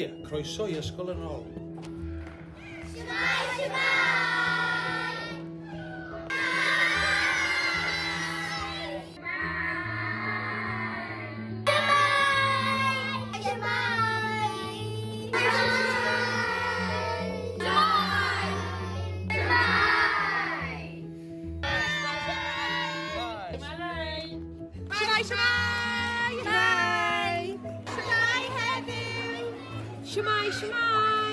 Shwmae, croeso I ysgol yn ôl. Shwmae Shwmae! Shwmae Shwmae!